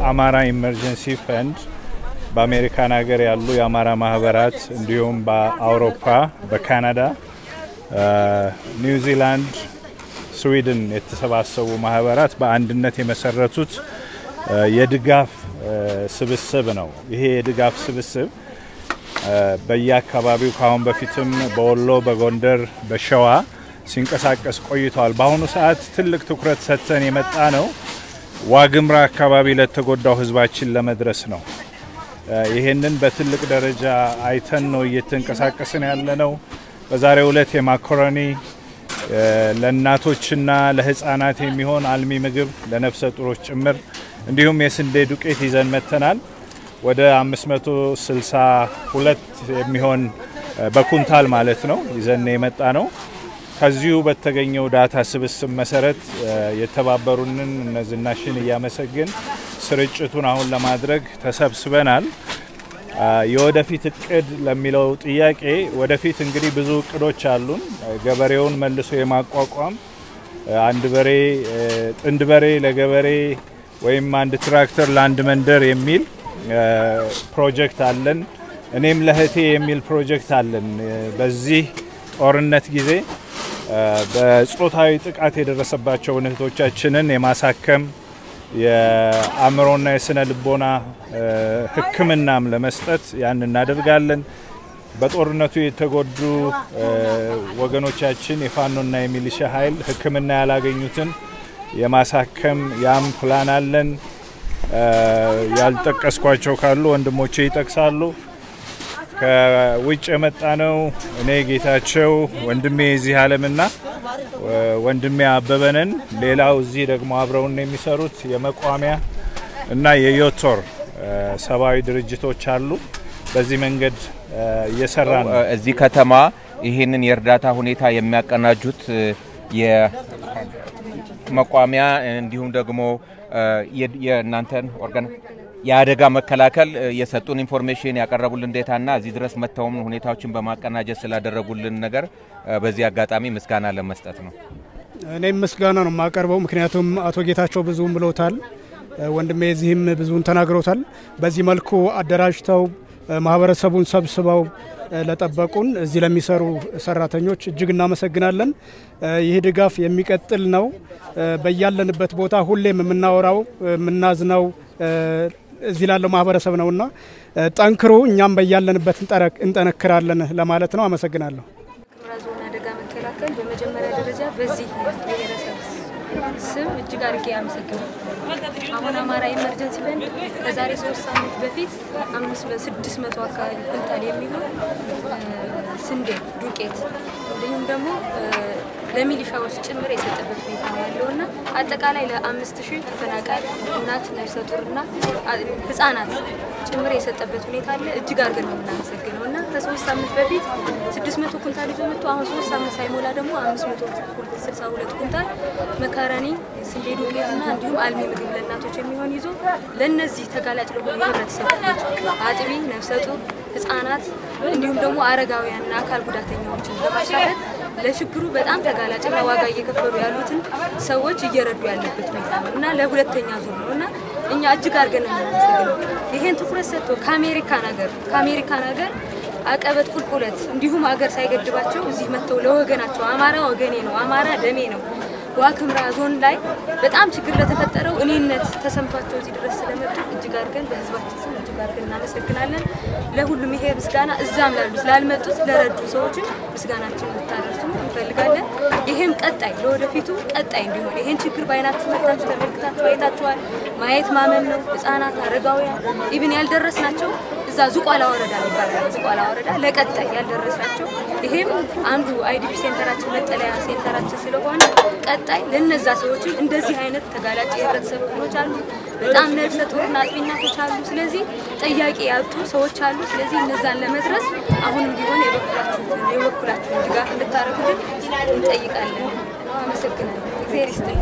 የአማራ ኢመርጀንሲ ፈንድ በአሜሪካን ሀገር ያሉ የአማራ ማህበራት እንዲሁም በአውሮፓ በካናዳ ኒውዚላንድ ስዊድን የተሰባሰቡ ማህበራት በአንድነት የመሰረቱት የድጋፍ ስብስብ ነው። ይሄ የድጋፍ ስብስብ በየአካባቢው ካሁን በፊትም በወሎ በጎንደር በሸዋ ሲንቀሳቀስ ቆይቷል። በአሁኑ ሰዓት ትልቅ ትኩረት ሰጥተን የመጣ ነው ዋግምራ አካባቢ ለተጎዳው ህዝባችን ለመድረስ ነው። ይሄንን በትልቅ ደረጃ አይተን ነው እየተንቀሳቀስን ያለነው። በዛሬው ዕለት የማካሮኒ ለእናቶችና ለህፃናት የሚሆን አልሚ ምግብ ለነፍሰ ጡሮች ጭምር እንዲሁም የስንዴ ዱቄት ይዘን መተናል። ወደ 562 የሚሆን በኩንታል ማለት ነው ይዘን የመጣ ነው። ከዚሁ በተገኘው ዳታ ስብስብ መሰረት የተባበሩንን እነዚህናሽን ያመሰግን ስርጭቱን አሁን ለማድረግ ተሰብስበናል። የወደፊት እቅድ ለሚለው ጥያቄ ወደፊት እንግዲህ ብዙ እቅዶች አሉን። ገበሬውን መልሶ የማቋቋም አንድ በሬ ጥንድ በሬ ለገበሬ ወይም አንድ ትራክተር ለአንድ መንደር የሚል ፕሮጀክት አለን። እኔም ለህቴ የሚል ፕሮጀክት አለን። በዚህ ጦርነት ጊዜ በጾታዊ ጥቃት የደረሰባቸው እህቶቻችንን የማሳከም የአእምሮና የስነ ልቦና ህክምናም ለመስጠት ያን እናደርጋለን። በጦርነቱ የተጎዱ ወገኖቻችን የፋኖና የሚሊሻ ኃይል ህክምና ያላገኙትን የማሳከም ያም ፕላን አለን። ያልጠቀስኳቸው ካሉ ወንድሞቼ ይጠቅሳሉ። ከውጭ የመጣ ነው እኔ ጌታቸው ወንድሜ እዚህ ዓለምና ወንድሜ አበበነን። ሌላው እዚህ ደግሞ አብረውን የሚሰሩት የመቋሚያ እና የዮቶር ሰባዊ ድርጅቶች አሉ። በዚህ መንገድ እየሰራን ነው። እዚህ ከተማ ይሄንን የእርዳታ ሁኔታ የሚያቀናጁት የመቋሚያ እንዲሁም ደግሞ የናንተን ኦርጋን የአደጋ መከላከል የሰጡን ኢንፎርሜሽን ያቀረቡልን ዴታና እዚህ ድረስ መተውም ሁኔታዎችን በማቀናጀት ስላደረጉልን ነገር በዚህ አጋጣሚ ምስጋና ለመስጠት ነው። እኔም ምስጋና ነው ማቀርበው። ምክንያቱም አቶ ጌታቸው ብዙም ብለውታል፣ ወንድሜ እዚህም ብዙን ተናግረውታል። በዚህ መልኩ አደራጅተው ማህበረሰቡን ሰብስበው ለጠበቁን እዚህ ለሚሰሩ ሰራተኞች እጅግ እናመሰግናለን። ይህ ድጋፍ የሚቀጥል ነው። በያለንበት ቦታ ሁሌም የምናወራው የምናዝነው እዚህ ላለው ማህበረሰብ ነውና ጠንክሩ፣ እኛም በያለንበት እንጠነክራለን ለማለት ነው። አመሰግናለሁ። ራዞና አደጋ መከላከል በመጀመሪያ ደረጃ በዚህ ብሔረሰብ ስም እጅግ አድርጌ አመሰግናለሁ። አሁን አማራ ኢመርጀንሲ ፈንድ ከዛሬ 3 ሳምንት በፊት 600 አካባቢ ኩንታል የሚሆን ስንዴ ዱቄት እንዲሁም ደግሞ ለሚሊሻዎች ጭምር የሰጠበት ሁኔታ ነው ያለውና አጠቃላይ ለ5000 ተፈናቃይ እናት ነፍሰ ጡርና ህፃናት ጭምር የሰጠበት ሁኔታ አለ። እጅግ አድርገን ነው የምናመሰግነውና ከ3 ሳምንት በፊት 600 ኩንታል ይዞ መጥቶ አሁን 3 ሳምንት ሳይሞላ ደግሞ 562 ኩንታል መካረኒ ስንዴ ዱቄትና እንዲሁም አልሚ ምግብ ለእናቶች የሚሆን ይዞ ለነዚህ ተጋላጭ ለሆኑ የህብረተሰብ ክፍሎች አጥቢ ነፍሰ ጡር ህፃናት እንዲሁም ደግሞ አረጋውያንና አካል ጉዳተኞችን በማሻሻል ለችግሩ በጣም ተጋላጭና ዋጋ እየከፈሉ ያሉትን ሰዎች እየረዱ ያለበት ሁኔታ ነውና ለሁለተኛ ዙር ነውና እኛ እጅግ አድርገን እናመሰግናለን። ይሄን ትኩረት ሰጥቶ ከአሜሪካን ሀገር አቀበት ቁልቁለት እንዲሁም ሀገር ሳይገድባቸው እዚህ መተው ለወገናቸው አማራ ወገኔ ነው አማራ ደሜ ነው ዋግምራ ዞን ላይ በጣም ችግር ለተፈጠረው እኔነት ተሰምቷቸው እዚህ ድረስ ስለመጡ እጅግ አድርገን በህዝባችን ስም እጅግ አድርገን እናመሰግናለን። ለሁሉም ይሄ ምስጋና እዛም ላሉ ስላልመጡት ለረዱ ሰዎች ምስጋናችን እንድታደርሱ እንፈልጋለን። ይሄም ቀጣይ ለወደፊቱ ቀጣይ እንዲሆን ይሄን ችግር ባይናችሁ መጣችሁ ተመልክታችሁ አይታችኋል። ማየት ማመን ነው። ህፃናት አረጋውያን ኢቭን ያልደረስናቸው እዛ ዝቋላ ወረዳ ይባላል። ዝቋላ ወረዳ ለቀጣይ ያልደረስናቸው ይሄም አንዱ አይዲፒ ሴንተራችን መጠለያ ሴንተራችን ስለሆነ ቀጣይ ለነዛ ሰዎች እንደዚህ አይነት ተጋላጭ የህብረተሰብ ክፍሎች አሉ። በጣም ነፍሰ ጡርና አጥቢ እናቶች አሉ። ስለዚህ ጥያቄ ያጡ ሰዎች አሉ። ስለዚህ እነዛን ለመድረስ አሁንም ቢሆን የበኩላችሁን ድጋፍ እንድታደርጉልን እንጠይቃለን። አመሰግናለሁ። እግዚአብሔር ይስጥልኝ።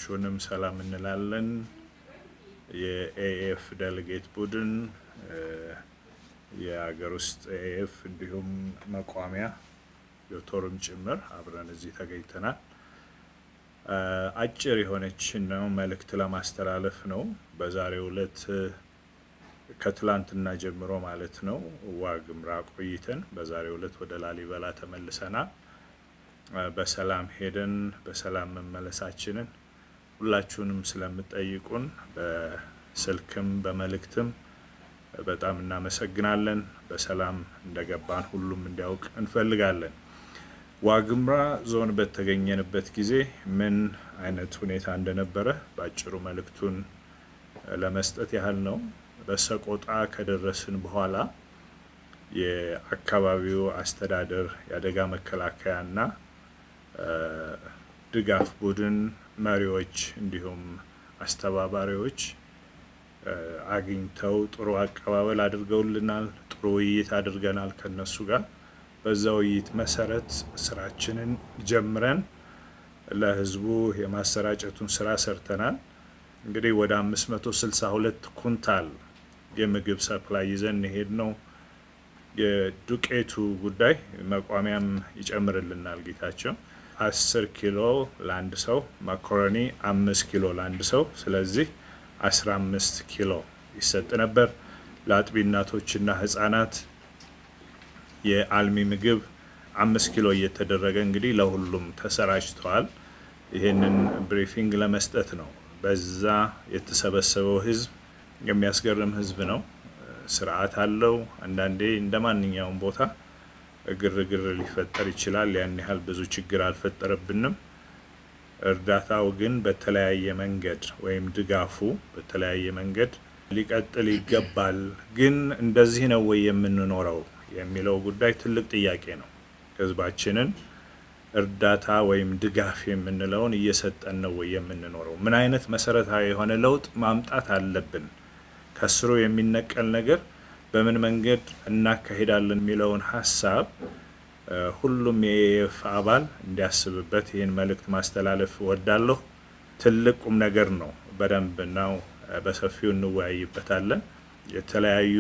ሁላችሁንም ሰላም እንላለን የኤኤፍ ዴሌጌት ቡድን የአገር ውስጥ ኤኤፍ እንዲሁም መቋሚያ ዶክተሩም ጭምር አብረን እዚህ ተገኝተናል አጭር የሆነች ነው መልእክት ለማስተላለፍ ነው በዛሬው ዕለት ከትላንትና ጀምሮ ማለት ነው ዋግምራ ቆይተን በዛሬው ዕለት ወደ ላሊበላ ተመልሰናል በሰላም ሄደን በሰላም መመለሳችንን ሁላችሁንም ስለምትጠይቁን በስልክም በመልእክትም በጣም እናመሰግናለን በሰላም እንደገባን ሁሉም እንዲያውቅ እንፈልጋለን ዋግምራ ዞን በተገኘንበት ጊዜ ምን አይነት ሁኔታ እንደነበረ ባጭሩ መልእክቱን ለመስጠት ያህል ነው በሰቆጣ ከደረስን በኋላ የአካባቢው አስተዳደር ያደጋ መከላከያና ድጋፍ ቡድን መሪዎች እንዲሁም አስተባባሪዎች አግኝተው ጥሩ አቀባበል አድርገውልናል ጥሩ ውይይት አድርገናል ከነሱ ጋር በዛው ውይይት መሰረት ስራችንን ጀምረን ለህዝቡ የማሰራጨቱን ስራ ሰርተናል እንግዲህ ወደ 562 ኩንታል የምግብ ሰፕላይ ይዘን ሄድ ነው የዱቄቱ ጉዳይ መቋሚያም ይጨምርልናል ጌታቸው 10 ኪሎ ለአንድ ሰው ማካሮኒ 5 ኪሎ ለአንድ ሰው ስለዚህ 15 ኪሎ ይሰጥ ነበር ለአጥቢ እናቶችና ህፃናት የአልሚ ምግብ 5 ኪሎ እየተደረገ እንግዲህ ለሁሉም ተሰራጭቷል ይሄንን ብሪፊንግ ለመስጠት ነው በዛ የተሰበሰበው ህዝብ የሚያስገርም ህዝብ ነው ስርዓት አለው አንዳንዴ እንደማንኛውም ቦታ ግርግር ሊፈጠር ይችላል ያን ያህል ብዙ ችግር አልፈጠረብንም እርዳታው ግን በተለያየ መንገድ ወይም ድጋፉ በተለያየ መንገድ ሊቀጥል ይገባል ግን እንደዚህ ነው ወይ የምንኖረው የሚለው ጉዳይ ትልቅ ጥያቄ ነው ህዝባችንን እርዳታ ወይም ድጋፍ የምንለውን እየሰጠን ነው ወይ የምንኖረው ምን አይነት መሰረታዊ የሆነ ለውጥ ማምጣት አለብን ከስሩ የሚነቀል ነገር በምን መንገድ እናካሂዳለን የሚለውን ሐሳብ ሁሉም የኤኤፍ አባል እንዲያስብበት ይሄን መልእክት ማስተላለፍ ወዳለሁ ትልቁም ነገር ነው በደንብ ነው በሰፊው እንወያይበታለን የተለያዩ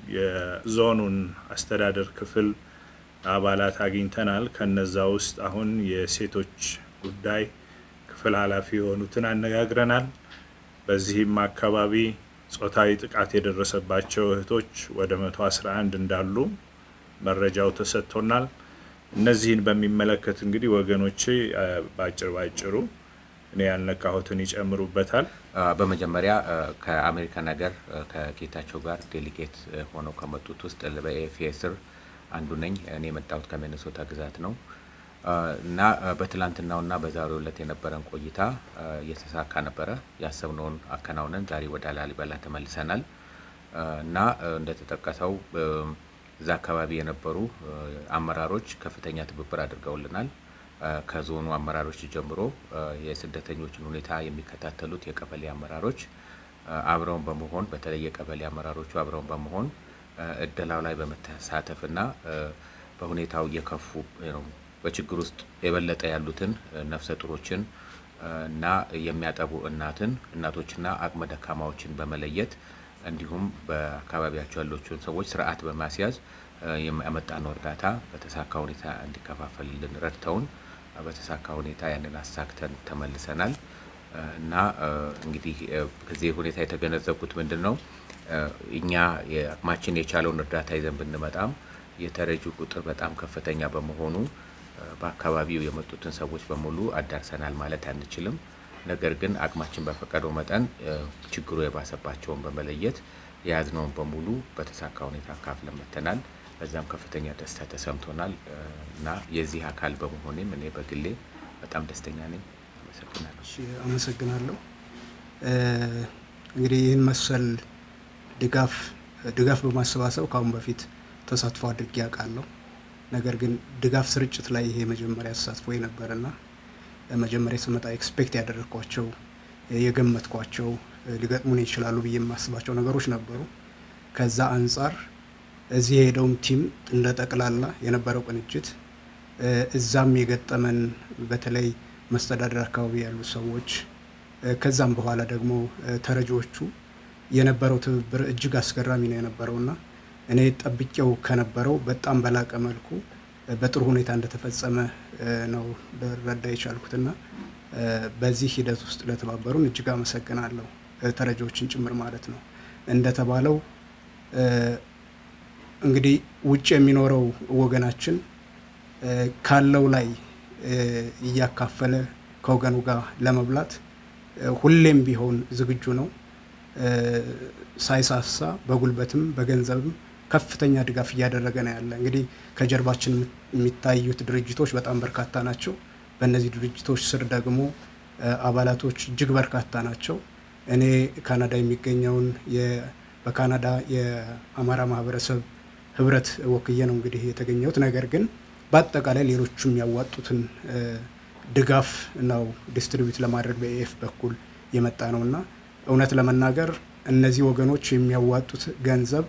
የዞኑን አስተዳደር ክፍል አባላት አግኝተናል ከነዛ ውስጥ አሁን የሴቶች ጉዳይ ክፍል ኃላፊ ሆኑትን አነጋግረናል በዚህም አካባቢ ጾታዊ ጥቃት የደረሰባቸው እህቶች ወደ 111 እንዳሉ መረጃው ተሰጥቶናል እነዚህን በሚመለከት እንግዲህ ወገኖቼ ባጭሩ እኔ ያልነካሁትን ይጨምሩበታል በመጀመሪያ ከአሜሪካ ነገር ከጌታቸው ጋር ዴሊጌት ሆነው ከመጡት ውስጥ በኤፍኤስር አንዱ ነኝ እኔ መጣሁት ከሚኒሶታ ግዛት ነው እና በትላንትናውና በዛሬው ዕለት የነበረን ቆይታ የተሳካ ነበር ያሰብነውን አከናውነን ዛሬ ወደ ላሊበላ ተመልሰናል እና እንደተጠቀሰው እዛ አካባቢ የነበሩ አመራሮች ከፍተኛ ትብብር አድርገውልናል ከዞኑ አመራሮች ጀምሮ የስደተኞችን ሁኔታ የሚከታተሉት የቀበሌ አመራሮች አብረውን በመሆን በተለይ የቀበሌ አመራሮቹ አብረውን በመሆን እደላው ላይ በመተሳተፍና በሁኔታው የከፉ በችግር ውስጥ የበለጠ ያሉትን ነፍሰ ጡሮችን እና የሚያጠቡ እናቶችና አቅመ ደካማዎችን በመለየት እንዲሁም በአካባቢያቸው ያሉትን ሰዎች ስርዓት በማስያዝ የመጣነው እርዳታ በተሳካ ሁኔታ እንዲከፋፈልልን ረድተውን በተሳካ ሁኔታ ያንን አሳክተን ተመልሰናል እና እንግዲህ ከዚህ ሁኔታ የተገነዘብኩት ምንድነው እኛ የአቅማችን የቻለውን እርዳታ ይዘን ብንመጣም የተረጁ ቁጥር በጣም ከፍተኛ በመሆኑ በአካባቢው የመጡትን ሰዎች በሙሉ አዳርሰናል ማለት አንችልም ነገር ግን አቅማችን በፈቀደው መጠን ችግሩ የባሰባቸውን በመለየት ያዝነውን በሙሉ በተሳካ ሁኔታ አካፍለን መተናል በዛም ከፍተኛ ደስታ ተሰምቶናል እና የዚህ አካል በመሆኔም እኔ በግሌ በጣም ደስተኛ ነኝ አመሰግናለሁ እንግዲህ ይህን መሰል ድጋፍ በማሰባሰብ ካሁን በፊት ተሳትፎ አድርጌ ያውቃለሁ ነገር ግን ድጋፍ ስርጭት ላይ ይሄ መጀመሪያ ተሳትፎ የነበረና መጀመሪያ ስመጣ ኤክስፔክት ያደረኳቸው የገመትኳቸው ሊገጥሙን ይችላሉ ብዬ የማስባቸው ነገሮች ነበሩ ከዛ አንፃር እዚህ ሄደውም ቲም እንደጠቅላላ የነበረው ቅንጅት እዛም የገጠመን በተለይ መስተዳድር አካባቢ ያሉ ሰዎች ከዛም በኋላ ደግሞ ተረጂዎቹ የነበረው ትብብር እጅግ አስገራሚ ነው የነበረውና እኔ ጠብቄው ከነበረው በጣም በላቀ መልኩ በጥሩ ሁኔታ እንደተፈጸመ ነው ልረዳ የቻልኩትና በዚህ ሂደት ውስጥ ለተባበሩን እጅግ አመሰግናለሁ ተረጂዎችን ጭምር ማለት ነው። እንደተባለው እንግዲህ ውጭ የሚኖረው ወገናችን ካለው ላይ እያካፈለ ከወገኑ ጋር ለመብላት ሁሌም ቢሆን ዝግጁ ነው። ሳይሳሳ በጉልበትም በገንዘብም ከፍተኛ ድጋፍ እያደረገ ነው ያለ። እንግዲህ ከጀርባችን የሚታዩት ድርጅቶች በጣም በርካታ ናቸው። በእነዚህ ድርጅቶች ስር ደግሞ አባላቶች እጅግ በርካታ ናቸው። እኔ ካናዳ የሚገኘውን በካናዳ የአማራ ማህበረሰብ ህብረት ወክዬ ነው እንግዲህ የተገኘሁት። ነገር ግን በአጠቃላይ ሌሎችም ያዋጡትን ድጋፍ ነው ዲስትሪቢዩት ለማድረግ በኤኤፍ በኩል የመጣ ነውና እውነት ለመናገር እነዚህ ወገኖች የሚያዋጡት ገንዘብ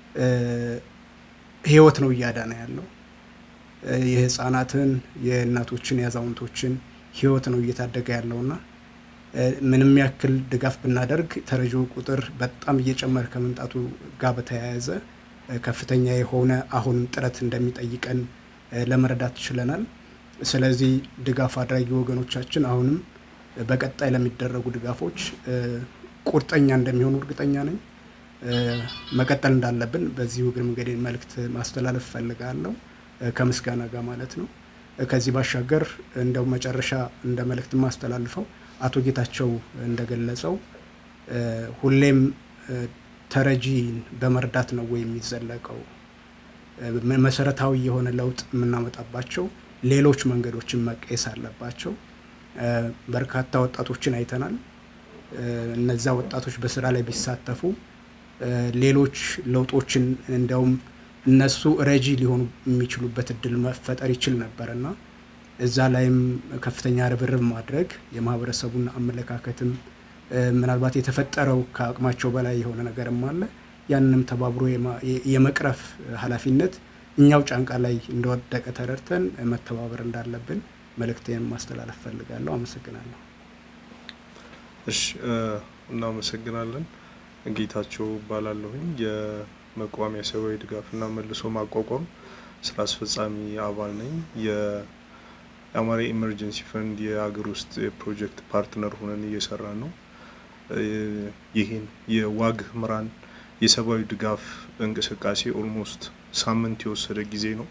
ህይወት ነው እያዳነ ያለው። የህፃናትን የእናቶችን የአዛውንቶችን ህይወት ነው እየታደገ ያለውና ምንም ያክል ድጋፍ ብናደርግ ተረጂው ቁጥር በጣም እየጨመረ ከመምጣቱ ጋር በተያያዘ ከፍተኛ የሆነ አሁን ጥረት እንደሚጠይቀን ለመረዳት ችለናል። ስለዚህ ድጋፍ አድራጊ ወገኖቻችን አሁንም በቀጣይ ለሚደረጉ ድጋፎች ቁርጠኛ እንደሚሆኑ እርግጠኛ ነኝ። መቀጠል እንዳለብን በዚህ እግር መንገዴን መልእክት ማስተላለፍ ፈልጋለሁ ከምስጋና ጋር ማለት ነው። ከዚህ ባሻገር እንደው መጨረሻ እንደ መልእክት ማስተላልፈው አቶ ጌታቸው እንደገለጸው ሁሌም ተረጂን በመርዳት ነው ወይ የሚዘለቀው? መሰረታዊ የሆነ ለውጥ የምናመጣባቸው ሌሎች መንገዶችን መቀየስ አለባቸው። በርካታ ወጣቶችን አይተናል። እነዛ ወጣቶች በስራ ላይ ቢሳተፉ ሌሎች ለውጦችን እንደውም እነሱ ረጂ ሊሆኑ የሚችሉበት እድል መፈጠር ይችል ነበርና እዛ ላይም ከፍተኛ ርብርብ ማድረግ የማህበረሰቡን አመለካከትም ምናልባት የተፈጠረው ከአቅማቸው በላይ የሆነ ነገርም አለ። ያንንም ተባብሮ የመቅረፍ ኃላፊነት እኛው ጫንቃ ላይ እንደወደቀ ተረድተን መተባበር እንዳለብን መልእክቴን ማስተላለፍ ፈልጋለሁ። አመሰግናለሁ። እሺ እናመሰግናለን። ጌታቸው ባላለሁኝ የመቋሚያ ሰብአዊ ድጋፍና መልሶ ማቋቋም ስራ አስፈጻሚ አባል ነኝ። የአማራ ኢመርጀንሲ ፈንድ የሀገር ውስጥ የፕሮጀክት ፓርትነር ሆነን እየሰራን ነው። ይህን የዋግ ኽምራን የሰብአዊ ድጋፍ እንቅስቃሴ ኦልሞስት ሳምንት የወሰደ ጊዜ ነው።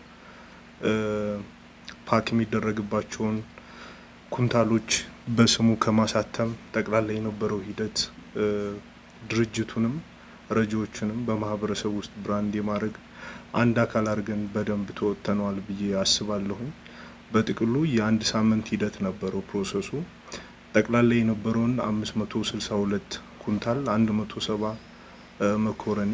ፓክ የሚደረግባቸውን ኩንታሎች በስሙ ከማሳተም ጠቅላላ የነበረው ሂደት ድርጅቱንም ረጂዎችንም በማህበረሰብ ውስጥ ብራንድ የማድረግ አንድ አካል አድርገን በደንብ ተወጥተናል ብዬ አስባለሁ። በጥቅሉ የአንድ ሳምንት ሂደት ነበረው ፕሮሰሱ። ጠቅላላ የነበረውን 562 ኩንታል 170 መኮረኒ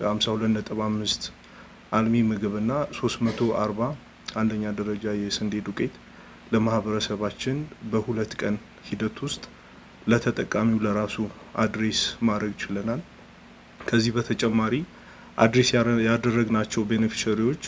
52.5 አልሚ ምግብና 340 አንደኛ ደረጃ የስንዴ ዱቄት ለማህበረሰባችን በሁለት ቀን ሂደት ውስጥ ለተጠቃሚው ለራሱ አድሬስ ማድረግ ችለናል። ከዚህ በተጨማሪ አድሬስ ያደረግናቸው ቤኔፊሻሪዎች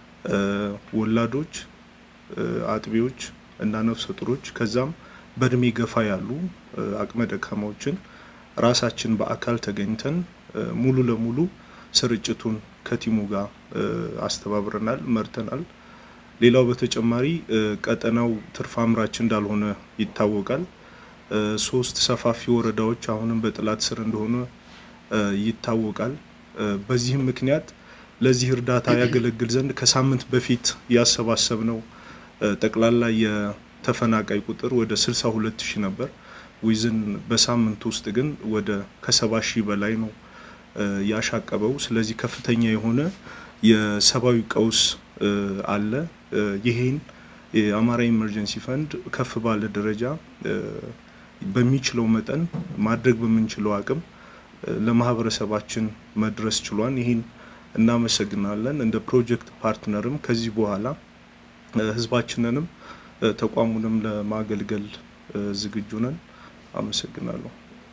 ወላዶች፣ አጥቢዎች እና ነፍሰ ጡሮች ከዛም በእድሜ ገፋ ያሉ አቅመ ደካማዎችን ራሳችን በአካል ተገኝተን ሙሉ ለሙሉ ስርጭቱን ከቲሙ ጋር አስተባብረናል፣ መርተናል። ሌላው በተጨማሪ ቀጠናው ትርፍ አምራች እንዳልሆነ ይታወቃል። 3 ሰፋፊ ወረዳዎች አሁንም በጥላት ስር እንደሆነ ይታወቃል። በዚህም ምክንያት ለዚህ እርዳታ ያገለግል ዘንድ ከሳምንት በፊት ያሰባሰብነው ጠቅላላ የተፈናቃይ ቁጥር ወደ 62000 ነበር። ዊዝን በሳምንት ውስጥ ግን ወደ ከ70000 በላይ ነው ያሻቀበው። ስለዚህ ከፍተኛ የሆነ የሰብአዊ ቀውስ አለ። ይሄን የአማራ ኢመርጀንሲ ፈንድ ከፍ ባለ ደረጃ በሚችለው መጠን ማድረግ በመንችለው አቅም ለማህበረሰባችን መድረስ ችሏል። ይሄን እናመሰግናለን። እንደ ፕሮጀክት ፓርትነርም ከዚህ በኋላ ህዝባችንንም ተቋሙንም ለማገልገል ዝግጁ ነን። አመሰግናለሁ።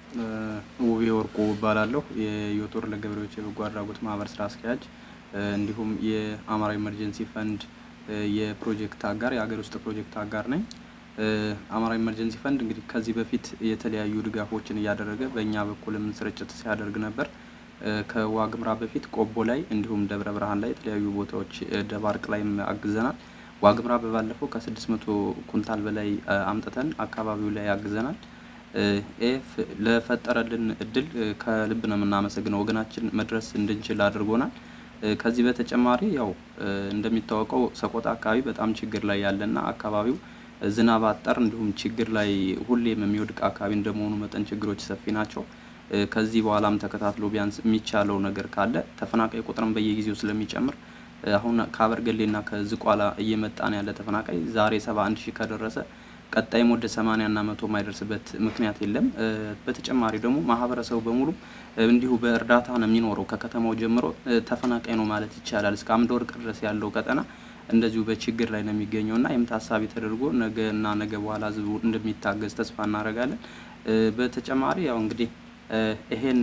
ውቤ ወርቁ እባላለሁ። የዮቶር ለገበሬዎች የበጎ አድራጎት ማህበር ስራ አስኪያጅ እንዲሁም የአማራ ኢመርጀንሲ ፈንድ የፕሮጀክት አጋር የሀገር ውስጥ ፕሮጀክት አጋር ነኝ። አማራ ኢመርጀንሲ ፈንድ እንግዲህ ከዚህ በፊት የተለያዩ ድጋፎችን ያደረገ በእኛ በኩልም ስርጭት ሲያደርግ ነበር። ከዋግምራ በፊት ቆቦ ላይ እንዲሁም ደብረ ብርሃን ላይ የተለያዩ ቦታዎች ደባርቅ ላይም አግዘናል። ዋግምራ በባለፈው ከ600 ኩንታል በላይ አምጥተን አካባቢው ላይ አግዘናል። ኤፍ ለፈጠረልን እድል ከልብ ነው የምናመሰግነው። ወገናችን መድረስ እንድንችል አድርጎናል። ከዚህ በተጨማሪ ያው እንደሚታወቀው ሰቆጣ አካባቢ በጣም ችግር ላይ ያለና አካባቢው ዝናብ አጠር እንዲሁም ችግር ላይ ሁሌም የሚወድቅ አካባቢ እንደመሆኑ መጠን ችግሮች ሰፊ ናቸው። ከዚህ በኋላም ተከታትሎ ቢያንስ የሚቻለው ነገር ካለ ተፈናቃይ ቁጥርም በየጊዜው ስለሚጨምር አሁን ከአበርገሌና ከዝቋላ እየመጣን ያለ ተፈናቃይ ዛሬ 71000 ከደረሰ ቀጣይም ወደ 80 እና 100 ማይደርስበት ምክንያት የለም። በተጨማሪ ደግሞ ማህበረሰቡ በሙሉ እንዲሁ በእርዳታ ነው የሚኖረው። ከከተማው ጀምሮ ተፈናቃይ ነው ማለት ይቻላል። እስከ አምደወርቅ ድረስ ያለው ቀጠና እንደዚሁ በችግር ላይ ነው የሚገኘውና የምታሳቢ ተደርጎ ነገና ነገ በኋላ ህዝቡ እንደሚታገዝ ተስፋ እናደርጋለን። በተጨማሪ ያው እንግዲህ ይሄን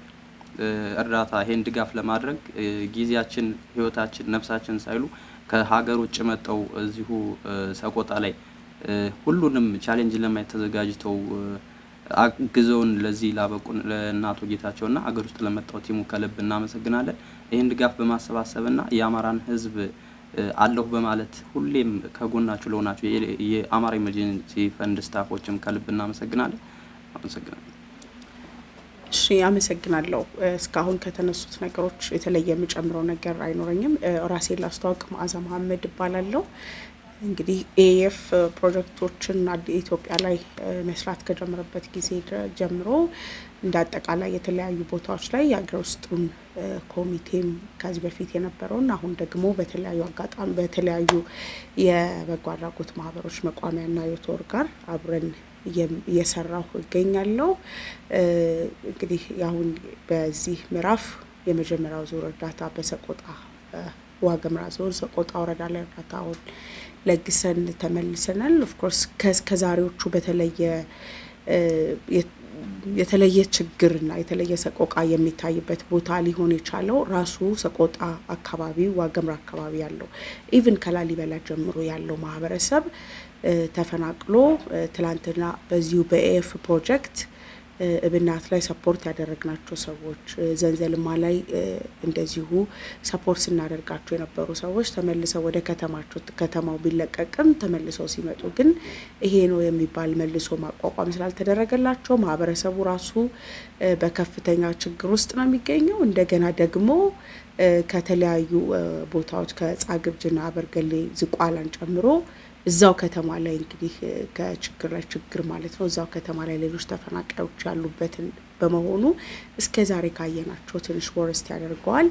እርዳታ ይሄን ድጋፍ ለማድረግ ጊዜያችን ህይወታችን ነፍሳችን ሳይሉ ከሀገር ውጭ መጣው እዚሁ ሰቆጣ ላይ ሁሉንም ቻሌንጅ ለማየት ተዘጋጅተው አግዘውን ለዚህ ላበቁን ለእናቶ ጌታቸውና አገር ውስጥ ለመጣው ቲሙ ከልብ እናመሰግናለን። ይሄን ድጋፍ በማሰባሰብና የአማራን ህዝብ አለሁ በማለት ሁሌም ከጎናችሁ ለሆናችሁ የአማራ ኢመርጀንሲ ፈንድ ስታፎችም ከልብ እናመሰግናለን። አመሰግናለሁ። እሺ አመሰግናለሁ። እስካሁን ከተነሱት ነገሮች የተለየ የምጨምረው ነገር አይኖርኝም። ራሴን ላስተዋውቅ መዓዛ መሐመድ እባላለሁ። እንግዲህ ኤኤፍ ፕሮጀክቶችን ኢትዮጵያ ላይ መስራት ከጀመረበት ጊዜ ጀምሮ እንዳጠቃላይ የተለያዩ ቦታዎች ላይ ያገር ውስጡን ኮሚቴም ከዚህ በፊት የነበረውን አሁን ደግሞ በተለያዩ አጋጣሚ በተለያዩ የበጎ አድራጎት ማህበሮች መቋሚያና ዮቶር ጋር አብረን እየሰራሁ እገኛለሁ። እንግዲህ አሁን በዚህ ምዕራፍ የመጀመሪያው ዙር እርዳታ በሰቆጣ ዋግምራ ዞን ሰቆጣ ወረዳ ላይ እርዳታውን ለግሰን ተመልሰናል። ኦፍ ኮርስ ከዛሬዎቹ የተለየ ችግርና የተለየ ሰቆቃ የሚታይበት ቦታ ሊሆን የቻለው ራሱ ሰቆጣ አካባቢ ዋግምራ አካባቢ ያለው ኢቭን ከላሊበላ ጀምሮ ያለው ማህበረሰብ ተፈናቅሎ ትላንትና በዚሁ በኤፍ ፕሮጀክት እብናት ላይ ሰፖርት ያደረግናቸው ሰዎች ዘንዘልማ ላይ እንደዚሁ ሰፖርት ስናደርጋቸው የነበሩ ሰዎች ተመልሰው ወደ ከተማው ቢለቀቅም ተመልሰው ሲመጡ ግን ይሄ ነው የሚባል መልሶ ማቋቋም ስላልተደረገላቸው ማህበረሰቡ ራሱ በከፍተኛ ችግር ውስጥ ነው የሚገኘው። እንደገና ደግሞ ከተለያዩ ቦታዎች ከጻግብጅና አበርገሌ ዝቋላን ጨምሮ እዛው ከተማ ላይ እንግዲህ ከችግር ላይ ችግር ማለት ነው እዛው ከተማ ላይ ሌሎች ተፈናቃዮች ያሉበትን በመሆኑ እስከ ዛሬ ካየናቸው ትንሽ ወርስት ያደርገዋል።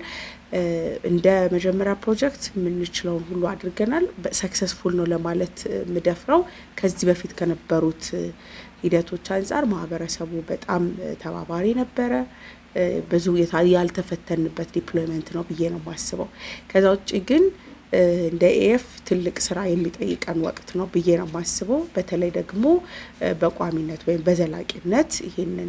እንደ መጀመሪያ ፕሮጀክት ምንችለውን ሁሉ አድርገናል። ሰክሰስፉል ነው ለማለት ምደፍረው ከዚህ በፊት ከነበሩት ሂደቶች አንፃር ማህበረሰቡ በጣም ተባባሪ ነበረ። ብዙ ያልተፈተንበት ዲፕሎይመንት ነው ብዬ ነው ማስበው። ከዛ ውጪ ግን እንደ ኤፍ ትልቅ ስራ የሚጠይቀን ወቅት ነው ብዬ ነው ማስበው። በተለይ ደግሞ በቋሚነት ወይም በዘላቂነት ይሄንን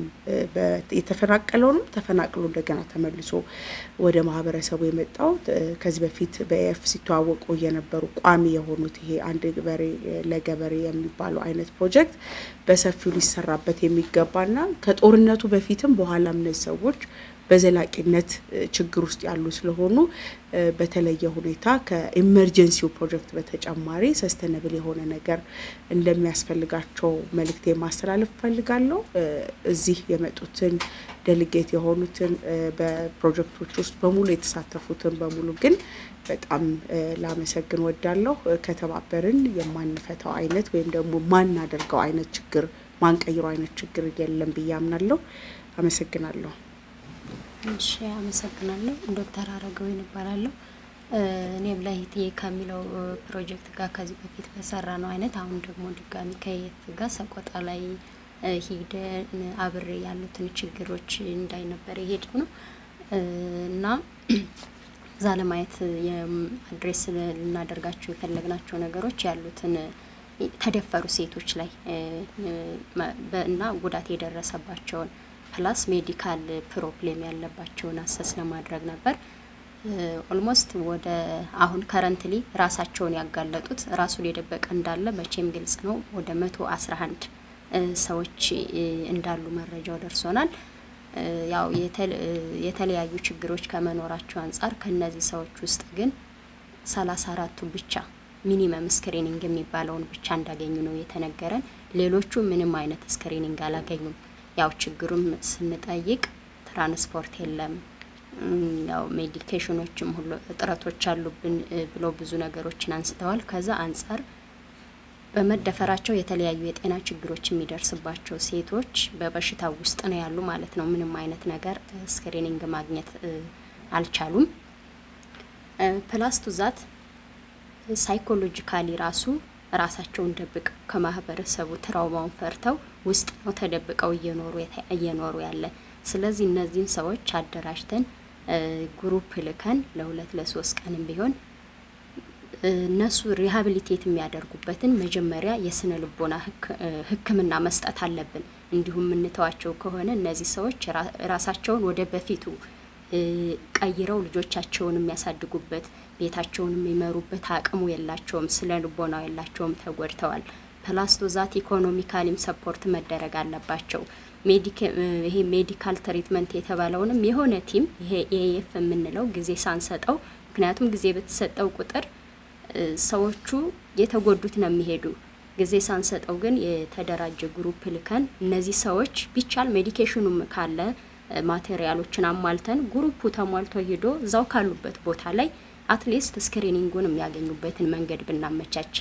የተፈናቀለውን ተፈናቅሎ እንደገና ተመልሶ ወደ ማህበረሰቡ የመጣው ከዚህ በፊት በኤፍ ሲተዋወቁ የነበሩ ቋሚ የሆኑት ይሄ አንድ ገበሬ ለገበሬ የሚባለው አይነት ፕሮጀክት በሰፊው ሊሰራበት የሚገባና ከጦርነቱ በፊትም በኋላም እነዚህ ሰዎች በዘላቂነት ችግር ውስጥ ያሉ ስለሆኑ በተለየ ሁኔታ ከኢመርጀንሲው ፕሮጀክት በተጨማሪ ሰስተነብል የሆነ ነገር እንደሚያስፈልጋቸው መልእክት ማስተላለፍ ፈልጋለሁ። እዚህ የመጡትን ዴሊጌት የሆኑትን በፕሮጀክቶች ውስጥ በሙሉ የተሳተፉትን በሙሉ ግን በጣም ላመሰግን ወዳለሁ። ከተባበርን የማንፈታው አይነት ወይም ደግሞ ማናደርገው አይነት ችግር ማንቀይረው አይነት ችግር የለም ብያምናለሁ። አመሰግናለሁ። እሺ አመሰግናለሁ። ዶክተር አረጋዊ ይባላል። እኔም ለህቴ ከሚለው ፕሮጀክት ጋር ከዚህ በፊት በሰራ ነው አይነት አሁን ደግሞ ድጋሚ ከየት ጋር ሰቆጣ ላይ ሄደ አብሬ ያሉትን ችግሮች እንዳይ ነበር ይሄድ ነው እና ዛለማየት የአድሬስ ልናደርጋቸው የፈለግናቸው ነገሮች ያሉትን ተደፈሩ ሴቶች ላይ እና ጉዳት የደረሰባቸው ፕላስ ሜዲካል ፕሮብሌም ያለባቸውን አሰስ ለማድረግ ነበር። ኦልሞስት ወደ አሁን ከረንትሊ ራሳቸውን ያጋለጡት ራሱን የደበቀ እንዳለ መቼም ግልጽ ነው። ወደ 111 ሰዎች እንዳሉ መረጃው ደርሶናል። ያው የተለያዩ ችግሮች ከመኖራቸው አንፃር ከነዚህ ሰዎች ውስጥ ግን 34ቱ ብቻ ሚኒመም ስክሪኒንግ የሚባለውን ብቻ እንዳገኙ ነው የተነገረን። ሌሎቹ ምንም አይነት ስክሪኒንግ አላገኙም። ያው ችግሩም ስንጠይቅ ትራንስፖርት የለም፣ ያው ሜዲኬሽኖችም ሁሉ እጥረቶች አሉብን ብለው ብዙ ነገሮችን አንስተዋል። ከዛ አንፃር በመደፈራቸው የተለያዩ የጤና ችግሮች የሚደርስባቸው ሴቶች በበሽታው ውስጥ ነው ያሉ ማለት ነው። ምንም አይነት ነገር ስክሪኒንግ ማግኘት አልቻሉም። ፕላስ ቱ ዛት ሳይኮሎጂካሊ ራሳቸውን ደብቀው ከማህበረሰቡ ትራውማውን ፈርተው ውስጥ ነው ተደብቀው እየኖሩ ያለ። ስለዚህ እነዚህን ሰዎች አደራጅተን ግሩፕ ልከን ለ2 ለ3 ቀንም ቢሆን እነሱ ሪሃቢሊቴት የሚያደርጉበትን መጀመሪያ የስነ ልቦና ህክምና መስጠት አለብን። እንዲሁም እንተዋቸው ከሆነ እነዚህ ሰዎች ራሳቸውን ወደ በፊቱ ቀይረው ልጆቻቸውን የሚያሳድጉበት ቤታቸውን የሚመሩበት አቅሙ የላቸውም፣ ስለ ልቦናው የላቸውም፣ ተጎድተዋል። ፕላስ ቱ ዛት ኢኮኖሚካሊም ሰፖርት መደረግ አለባቸው። ይሄ ሜዲካል ትሪትመንት የተባለውንም የሆነ ቲም ይሄ ኤኤፍ የምንለው ጊዜ ሳንሰጠው፣ ምክንያቱም ጊዜ በተሰጠው ቁጥር ሰዎቹ የተጎዱት ነው የሚሄዱ። ጊዜ ሳንሰጠው ግን የተደራጀ ግሩፕ ልከን እነዚህ ሰዎች ቢቻል ሜዲኬሽኑም ካለ ማቴሪያሎችን አሟልተን ግሩፑ ተሟልቶ ሄዶ እዛው ካሉበት ቦታ ላይ አትሊስት ስክሪኒንጉን የሚያገኙበትን መንገድ ብናመቻች።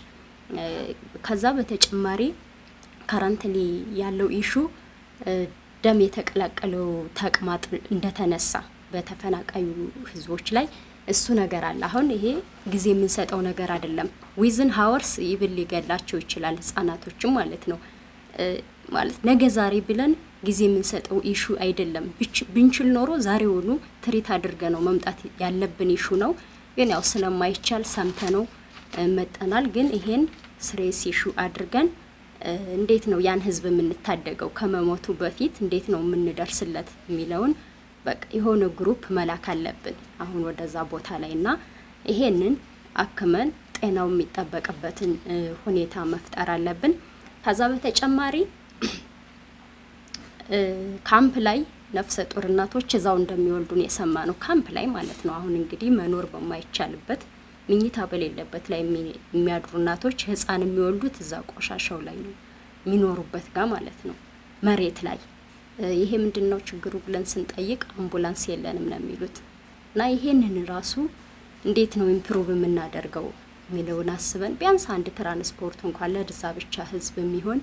ከዛ በተጨማሪ ካረንትሊ ያለው ኢሹ ደም የተቀላቀለው ተቅማጥ እንደተነሳ በተፈናቃዩ ህዝቦች ላይ እሱ ነገር አለ። አሁን ይሄ ጊዜ የምንሰጠው ነገር አይደለም። ዊዝን ሃወርስ ይብል ሊገላቸው ይችላል ህፃናቶችም ማለት ነው። ማለት ነገ ዛሬ ብለን ጊዜ የምንሰጠው ኢሹ አይደለም። ብንችል ኖሮ ዛሬውኑ ትሪት አድርገ ነው መምጣት ያለብን ኢሹ ነው። ግን ያው ስለማይቻል ሰምተነው መጠናል። ግን ይሄን ስሬስ ኢሹ አድርገን እንዴት ነው ያን ህዝብ የምንታደገው ከመሞቱ በፊት እንዴት ነው የምንደርስለት የሚለውን በቃ የሆነ ግሩፕ መላክ አለብን አሁን ወደዛ ቦታ ላይና ይሄንን አክመን ጤናው የሚጠበቅበትን ሁኔታ መፍጠር አለብን። ከዛ በተጨማሪ ካምፕ ላይ ነፍሰ ጡር እናቶች እዛው እንደሚወልዱን የሰማነው ካምፕ ላይ ማለት ነው። አሁን እንግዲህ መኖር በማይቻልበት ምኝታ በሌለበት ላይ የሚያድሩ እናቶች ህፃን የሚወልዱት እዛ ቆሻሻው ላይ ነው የሚኖሩበት ጋር ማለት ነው፣ መሬት ላይ። ይሄ ምንድነው ችግሩ ብለን ስንጠይቅ አምቡላንስ የለንም ነው የሚሉት። እና ይሄንን ራሱ እንዴት ነው ኢምፕሩቭ የምናደርገው የሚለውን አስበን ቢያንስ አንድ ትራንስፖርት እንኳን ለዛ ብቻ ህዝብ የሚሆን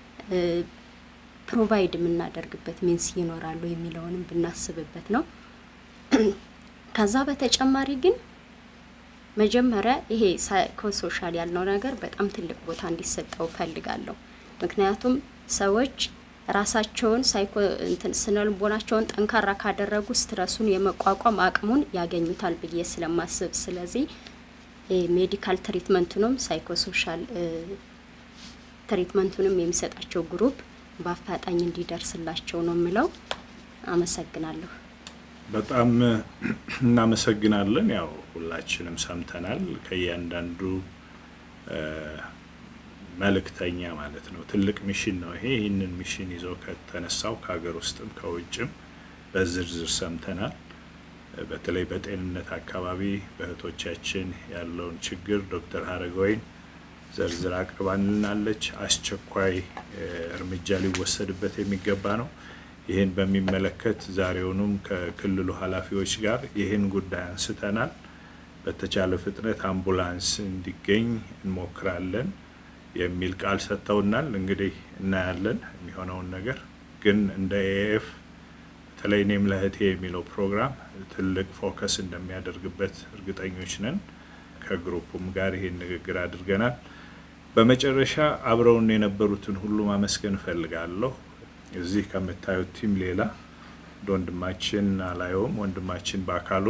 ፕሮቫይድ የምናደርግበት ሚንስ ይኖራሉ የሚለውንም ብናስብበት ነው። ከዛ በተጨማሪ ግን መጀመሪያ ይሄ ሳይኮሶሻል ያልነው ነገር በጣም ትልቅ ቦታ እንዲሰጠው ፈልጋለሁ። ምክንያቱም ሰዎች ራሳቸውን ስነልቦናቸውን ጠንካራ ካደረጉ ስትረሱን የመቋቋም አቅሙን ያገኙታል ብዬ ስለማስብ፣ ስለዚህ ሜዲካል ትሪትመንቱንም ሳይኮሶሻል ትሪትመንቱንም የሚሰጣቸው ግሩፕ በአፋጣኝ እንዲደርስላቸው ነው የምለው። አመሰግናለሁ። በጣም እናመሰግናለን። ያው ሁላችንም ሰምተናል ከያንዳንዱ መልእክተኛ ማለት ነው። ትልቅ ሚሽን ነው ይሄ። ይህንን ሚሽን ይዞ ከተነሳው ከሀገር ውስጥም ከውጭም በዝርዝር ሰምተናል። በተለይ በጤንነት አካባቢ በእህቶቻችን ያለውን ችግር ዶክተር ሀረገወይን ዝርዝር አቅርባልናለች። አስቸኳይ እርምጃ ሊወሰድበት የሚገባ ነው። ይሄን በሚመለከት ዛሬውንም ከክልሉ ኃላፊዎች ጋር ይሄን ጉዳይ አንስተናል። በተቻለ ፍጥነት አምቡላንስ እንዲገኝ እንሞክራለን የሚል ቃል ሰጥተውናል። እንግዲህ እናያለን የሚሆነውን ነገር። ግን እንደ ኤኤፍ በተለይ እኔም ለእህቴ የሚለው ፕሮግራም ትልቅ ፎከስ እንደሚያደርግበት እርግጠኞች ነን። ከግሩፑም ጋር ይሄን ንግግር አድርገናል። በመጨረሻ አብረውን የነበሩትን ሁሉ ማመስገን ፈልጋለሁ። እዚህ ከምታዩት ቲም ሌላ ወንድማችን አላየውም፣ ወንድማችን በአካሉ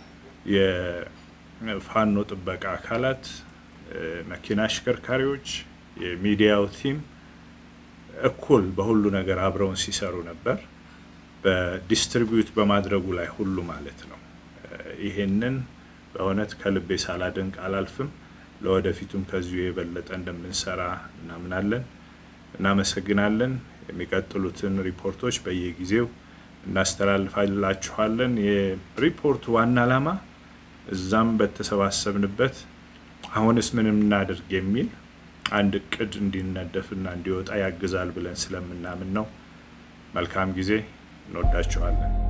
የፋኖ ጥበቃ አካላት፣ መኪና አሽከርካሪዎች፣ የሚዲያው ቲም እኩል በሁሉ ነገር አብረውን ሲሰሩ ነበር። በዲስትሪቢዩት በማድረጉ ላይ ሁሉ ማለት ነው። ይሄንን በእውነት ከልቤ ሳላደንቅ አላልፍም። ለወደፊቱም ከዚሁ የበለጠ እንደምንሰራ እናምናለን። እናመሰግናለን። የሚቀጥሉትን ሪፖርቶች በየጊዜው እናስተላልፋላችኋለን። የሪፖርቱ ዋና ዓላማ እዛም በተሰባሰብንበት አሁንስ ምን እናድርግ የሚል አንድ እቅድ እንዲነደፍና እንዲወጣ ያግዛል ብለን ስለምናምን ነው። መልካም ጊዜ። እንወዳችኋለን።